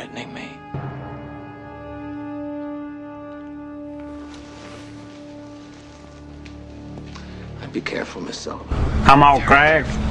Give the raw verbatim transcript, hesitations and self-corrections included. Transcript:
threatening me. I'd be careful, Miss Sullivan. Come on, Craig.